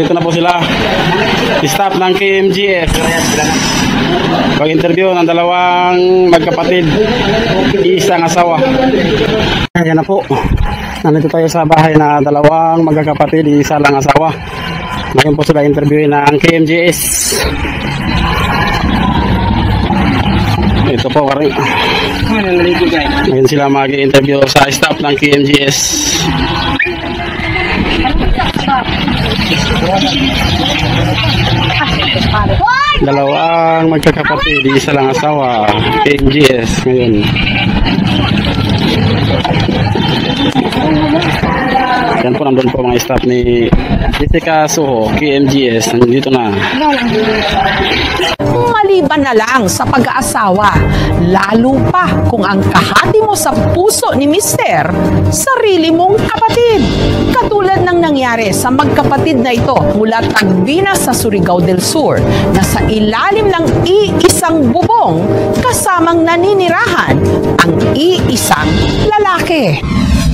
dito na po sila. Staff ng KMGS. Pag-interview ng dalawang magkapatid, isang asawa. Ayan na po. Nandito tayo sa bahay na dalawang magkakapatid, isa lang asawa. Ngayon po sila interviewin ng KMGS. Ito po, ngayon sila mag-interview sa staff ng KMGS. Dalawang magkakapatid, isa lang asawa, KMGS ngayon. Yan po, nandun po mga staff ni Jessica Soho, KMGS, nandito na. Maliban na lang sa pag-aasawa, lalo pa kung ang kahati mo sa puso ni Mister, sarili mong kapatid. Katulad ng nangyari sa magkapatid na ito mula Tagbina sa Surigao del Sur, na sa ilalim ng iisang bubong kasamang naninirahan ang iisang lalaki.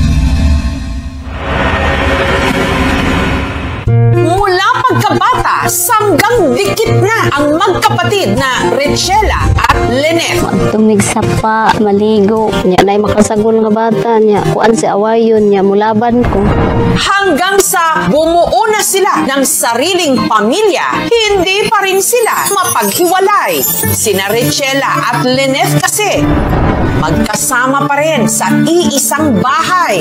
Mula pagkabata, hanggang dikit na ang magkapatid na Richella at Lynette. Tumig sa pa, maligo, niya na makasagol nga bata, niya kuan si awayon, niya mulaban ko. Hanggang sa bumuo na sila ng sariling pamilya, hindi pa rin sila mapaghiwalay. Sina Richella at Lynette kasi magkasama pa rin sa iisang bahay.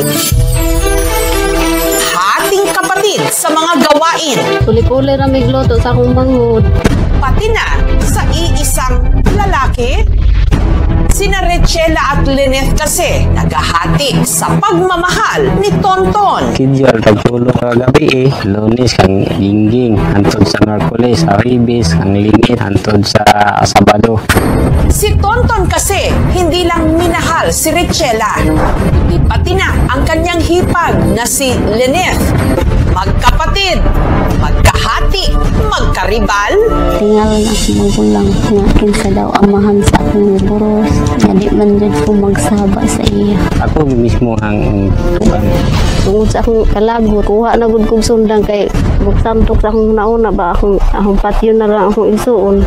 Hating kapatid sa mga gawain. Kuli-kuli na migluto sa akong mangod. Pati na sa iisang lalaki. Sina Richella at Lynette kasi naghahati sa pagmamahal ni Tonton. Kidyol, tagtulo ka gabi Lunes kang Gingging, hantod sa Merkules, Aribis, kang Lingit, hantod sa Sabado. Si Tonton kasi hindi lang minahal si Richella, pati na ang kanyang hipag na si Lynette. Magkapatid, magkahati, magkaribal. Tingal na ako magulang nga kinsa daw amahan sa akong buros. Hindi man dyan ko magsaba sa iya. Ako mismo ang Tungod sa akong kalagot, kuha na gud kong sundang kay magsantok sa akong nauna ba akong patio na lang akong isuon.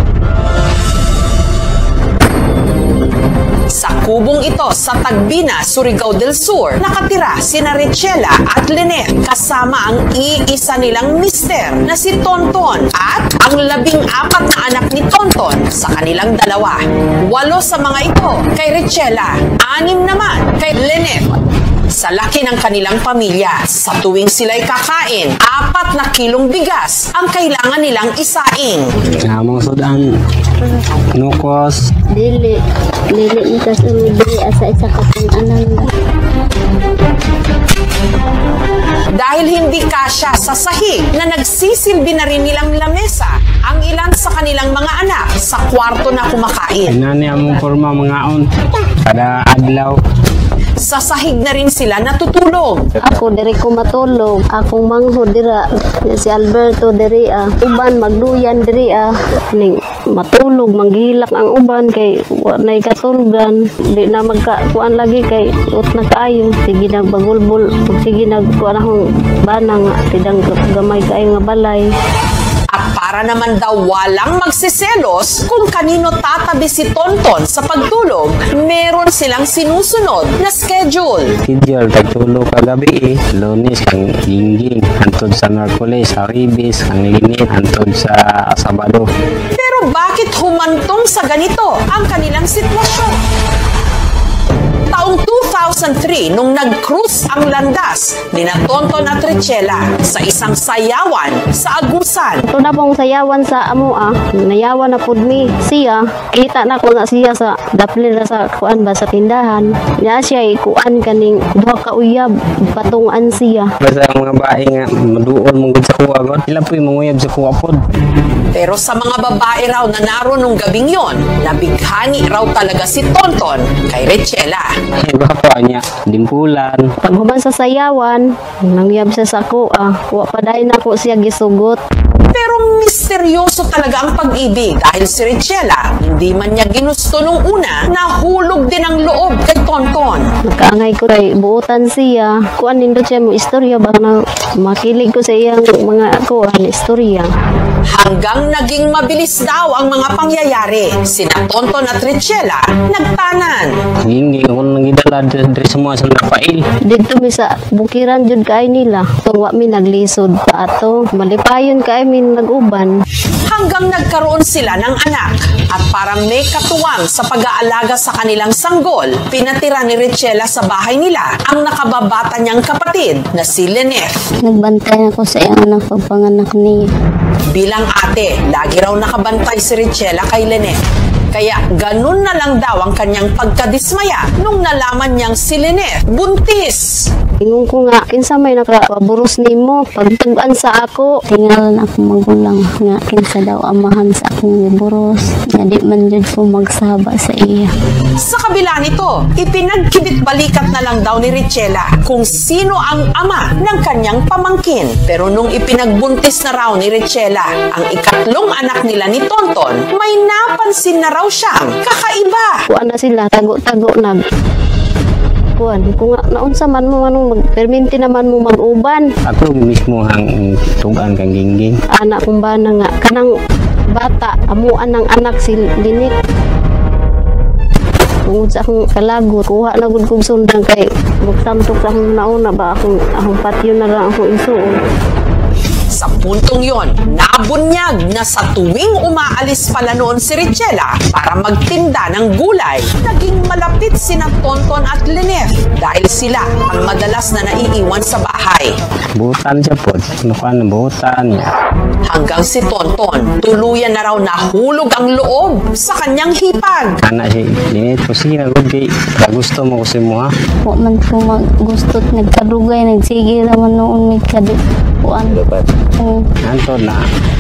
Sa kubong ito sa Tagbina, Surigao del Sur, nakatira sina Richella at Lynette kasama ang iisa nilang mister na si Tonton at ang 14 na anak ni Tonton sa kanilang dalawa. 8 sa mga ito kay Richella, 6 naman kay Lynette. Sa laki ng kanilang pamilya, sa tuwing sila'y kakain, 4 na kilong bigas ang kailangan nilang isaing. namang sudan, nukos. Dili nitas umibili asa isa katong anan. Dahil hindi kasya sa sahig na nagsisilbi na rin nilang lamesa ang ilan sa kanilang mga anak sa kwarto na kumakain. Inani among forma mga on, kada adlaw. Sa sahig na rin sila natutulog. Ako diri ko matulog, akong manghod dira si Alberto diri uban magduyan diri ning matulog manghilak ang uban kay wa nay katulgan di na magkakuan lagi kay ut na kaayo sige nagbagulbol sige nagkuan akong banang tidang gamay kaayo nga balay. At para naman daw walang magsiselos kung kanino tatabi si Tonton sa pagtulog, meron silang sinusunod na schedule. Kidyol, tagtulo ka gabi Lunes kang Gingging, hantod sa Merkules, Aribis, kang Lingit, hantod sa Sabado. Pero bakit humantong sa ganito ang kanilang sitwasyon? Taong 2003 nung nag-cruise ang landas ni Tonton at Richella sa isang sayawan sa Agusan. Ito na pong sayawan sa amo nayawan na pud mi siya kita na ko na siya sa dapli na sa kuan ba sa tindahan niya siya kuan kaning duha ka uyab patungan siya. Basta ang mga bae nga maduol mong gud sa kuwa god, sila po'y manguyab sa kuwa pod. Pero sa mga babae raw na naroon nung gabing yon, nabighani raw talaga si Tonton kay Richella. Gwapo niya, dimpulan. Pag human sa sayawan nangyab siya sa kuwa pa dahil na ko siya gisugot. Pero misteryoso talaga ang pag-ibig dahil si Richella, hindi man niya ginusto nung una, nahulog din ang loob kay Tonton. Nakaangay ko kay buutan siya. Kuan nindot siya mo istorya ba na makilig ko sa iyang mga kuan istorya. Hanggang naging mabilis daw ang mga pangyayari. Sina Tonton at Richella nagtanan. Gingging ako nang gidala dari semua sa Rafael. Dito mi sa bukiran jud kay nila. Tungwa mi naglisod pa ato. Malipayon kay mi naguban. Hanggang nagkaroon sila ng anak. At para may katuwang sa pag-aalaga sa kanilang sanggol, pinatira ni Richella sa bahay nila ang nakababata niyang kapatid na si Lynette. Nagbantay ako sa iyang anak pagpanganak niya. Bilang ate, lagi raw nakabantay si Richella kay Lynette. Kaya ganun na lang daw ang kanyang pagkadismaya nung nalaman niyang si Lynette buntis. Ingon ko nga, kinsa may nakapaburos nimo pagtugan sa ako. Tingalan ako magulang nga kinsa daw amahan sa akong giburos. Nga di man jud ko magsaba sa iya. Sa kabila nito, ipinagkibit-balikat na lang daw ni Richella kung sino ang ama ng kanyang pamangkin. Pero nung ipinagbuntis na raw ni Richella ang ikatlong anak nila ni Tonton, may napansin na raw siyang kakaiba. Kuan na sila, tago-tago nag kuan. Kung naunsa man mo anong magperminti naman mo mag-uban. Ako mismo ang tugan kang gingging. Anak kong bana nga, kanang bata, amuan ng anak si Lynette. Tungod sa akong kalagot, kuha na gud kong sundang kay magsamtok sa akong nauna ba akong patio na lang akong isuon. Sa puntong yon, nabunyag na sa tuwing umaalis pala noon si Richella para magtinda ng gulay, naging malapit sina Tonton at Lynette dahil sila ang madalas na naiiwan sa bahay. Butan siya po. Nakuha ng butan niya. Hanggang si Tonton, tuluyan na raw nahulog ang loob sa kanyang hipag. Anak si Lynette po siya. Gusto mo kasi mo ha. Wa man ko magustot nagkadugay, nagsige naman noon may kadukuan. Nanto na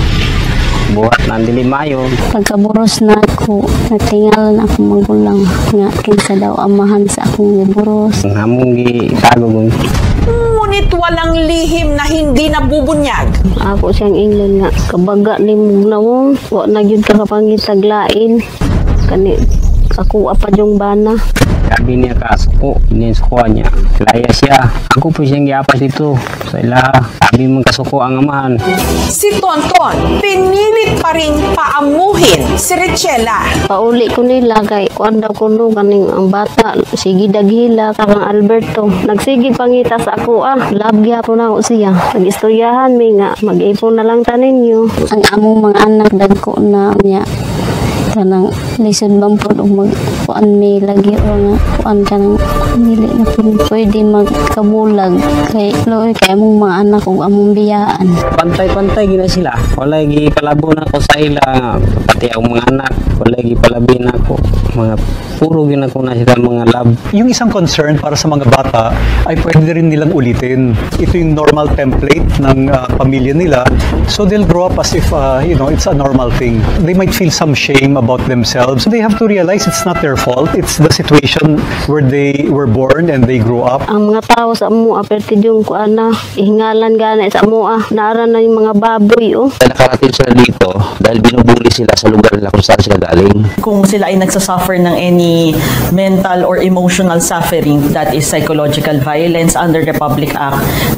buhat na dili mayo. Pagkaburos na ako, natingalan ako magulang nga kinsa daw amahan sa akong giburos. Namong gitago mo. Ngunit walang lihim na hindi nabubunyag. Ako siyang inglan nga kabaga ni Mugnawong, wa na gyud ka kapangitaglain. Kani ako apa yung bana. Sabi niya kasuko, ininsukuha niya. Laya siya. Ako po siyang giapas dito sa ilaha. Sabi mong kasuko ang amahan. Si Tonton, pinilit pa rin paamuhin si Richella. Pauli ko nila kay kuan daw ko no kaning ang bata sige daghila karang Alberto. Nagsige pangita sa ako labya po na ako siya. Nagistoryahan mi nga mag-ipon na lang tanin niyo. Ang among mga anak dagko na niya. Kanang lisod bang po magkuan may lagi o nga kuan kanang dili na po pwede magkabulag kay loy kay among mga anak ug among biyaan. Pantay-pantay gina sila. Wala gi palabo na ko sa ila pati ang mga anak. Wala gi palabi na ko. Mga puro gina ko na sila mga lab. Yung isang concern para sa mga bata ay pwede rin nilang ulitin. Ito yung normal template ng pamilya nila. So they'll grow up as if it's a normal thing. They might feel some shame about themselves. So they have to realize it's not their fault. It's the situation where they were born and they grew up. Ang mga tao sa amo apertid yung kuan na ihingalan gana sa amo naara na yung mga baboy Nakarating sila dito dahil binubuli sila sa lugar nila kung saan sila galing. Kung sila ay nagsasuffer ng any mental or emotional suffering, that is psychological violence under Republic Act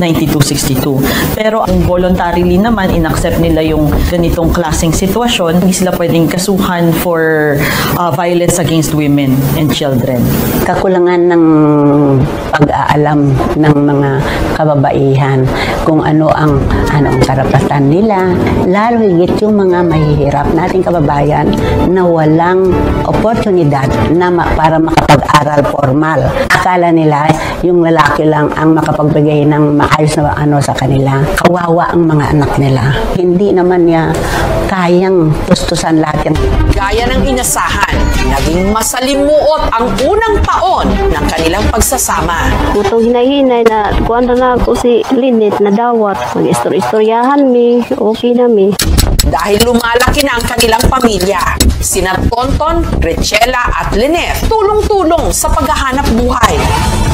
9262. Pero ang voluntarily naman, inaccept nila yung ganitong klaseng sitwasyon, hindi sila pwedeng kasuhan for violence against women and children. Kakulangan ng pag-aalam ng mga kababaihan kung ano ang karapatan nila, lalo higit yung mga mahihirap nating kababayan na walang oportunidad na para makapag-aral formal. Akala nila yung lalaki lang ang makapagbigay ng maayos na sa kanila. Kawawa ang mga anak nila. Hindi naman niya kayang tustusan lahat yan. Gaya ng inasahan, naging masalimuot ang unang taon ng kanilang pagsasama. Kutong hinay-hinay na kuan na ako si Lynette na dawat. Mag-istoryahan mi, okay na mi. Dahil lumalaki na ang kanilang pamilya, sina Tonton, Richella at Lynette tulong-tulong sa paghahanap buhay.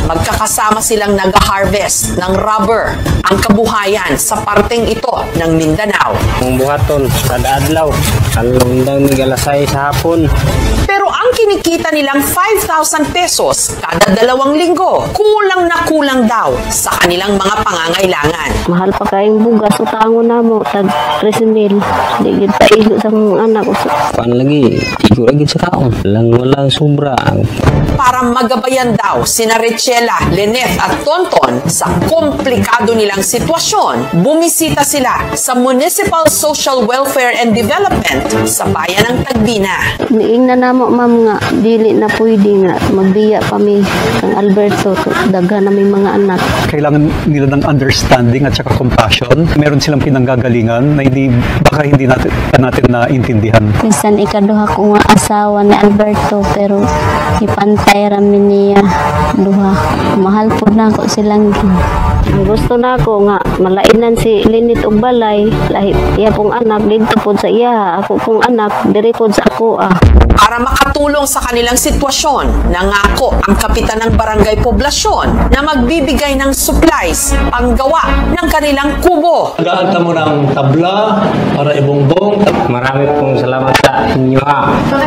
magkakasama silang nag-harvest ng rubber, ang kabuhayan sa parteng ito ng Mindanao. Ang buhaton, kada adlaw, kalundang migalasay sa hapon. Pero ang kinikita nilang 5,000 pesos kada 2 linggo, kulang na kulang daw sa kanilang mga pangangailangan. Mahal pa kayong bugas, utangon na mo, tag 3,000. Di gid pa igo sa mga anak ko. Kuan lagi, igo lagi sa kaon. Walang sobra. Para magabayan daw sina Richela, Lynette at Tonton sa komplikado nilang sitwasyon, bumisita sila sa Municipal Social Welfare and Development sa bayan ng Tagbina. Niing na namo ma'am nga dili na pwede nga magbiya pa mi kang Alberto daghan na may mga anak. Kailangan nila ng understanding at saka compassion. Meron silang pinanggagalingan na baka hindi natin naintindihan. Minsan ikaduha ko nga asawa ni Alberto pero ipantay ramin niya duha. Mahal po na ako silang ang gusto na ako nga malainan si Linit og balay lahi iya pong anak dito po sa iya ako pong anak diri po sa ako Para makatulong sa kanilang sitwasyon, nangako ang kapitan ng barangay poblasyon na magbibigay ng supplies panggawa ng kanilang kubo. Gaanta mo ng tabla para ibongbong. Marami pong salamat sa inyo ha.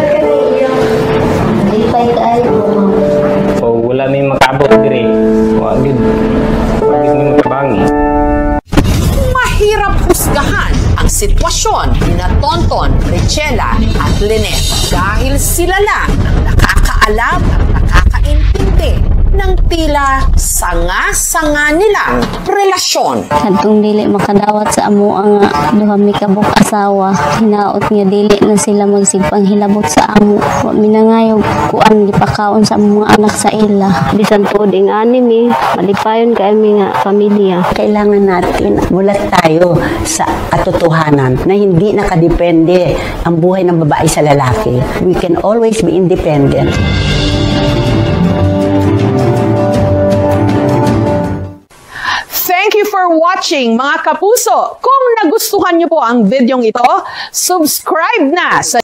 So, wala may makabot dire. Wag gid may makabangi. Mahirap husgahan ang sitwasyon na Tonton, Richela at Lynette dahil sila lang ang nakakaalam at nakakaintindi ng tila sanga-sanga nilang relasyon. Kadtong dili makadawat sa amo ang duha mi kabuk asawa hinaot nga dili na sila magsigpang hilabot sa amo wa minangayog kuan gipakaon sa mga anak sa ila bisan pod ing ani mi malipayon kay mi nga pamilya. Kailangan natin mulat tayo sa katotohanan na hindi nakadepende ang buhay ng babae sa lalaki. We can always be independent. Thank you for watching mga kapuso. Kung nagustuhan niyo po ang videong ito, subscribe na sa